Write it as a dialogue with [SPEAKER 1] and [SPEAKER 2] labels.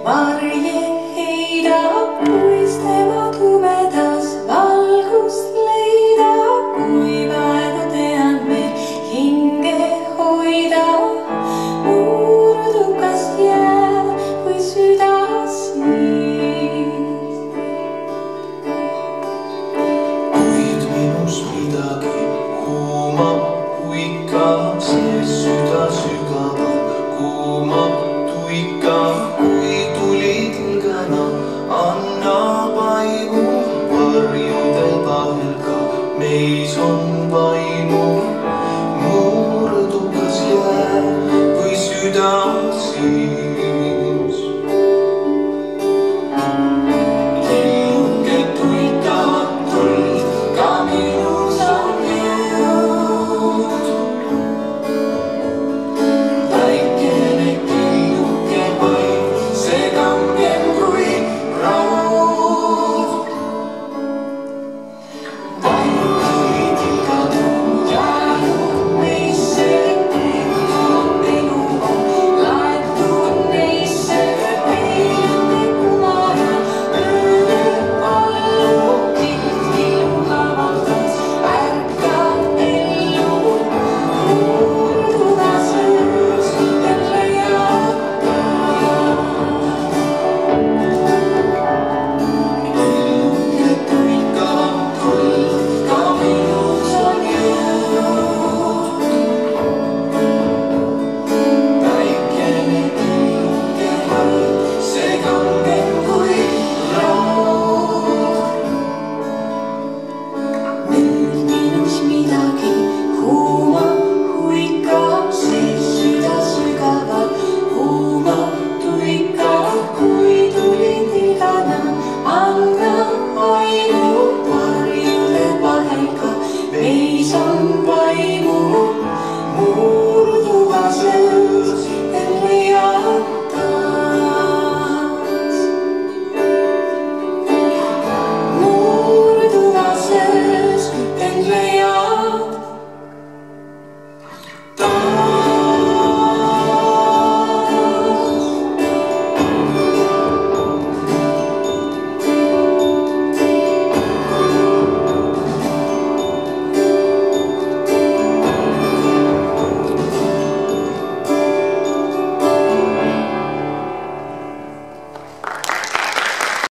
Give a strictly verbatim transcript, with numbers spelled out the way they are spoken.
[SPEAKER 1] varje heidab, kuis tema tumedas valgust leidab, kui praegu tean veel hinge hoida. Murdukas jää või süda siis.
[SPEAKER 2] Kuid minus midagi kuumab, kuika see süda sügavalt kuumab, tuika, kui tuli tilgana, annab aimu varjude vahel ka meis on vaimu. Murdukas jää või süda siis.